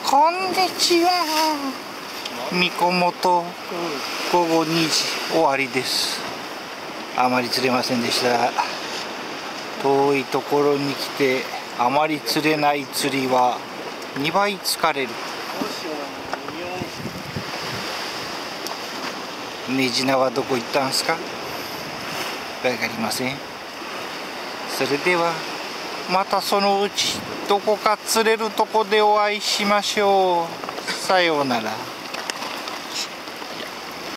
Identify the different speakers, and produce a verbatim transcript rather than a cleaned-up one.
Speaker 1: こんにちは。みこもとごごにじ終わりです。あまり釣れませんでした。遠いところに来てあまり釣れない釣りはにばい疲れる。メジナはどこ行ったんすか？わかりません。それではまたそのうちどこか釣れるとこでお会いしましょう。さようなら。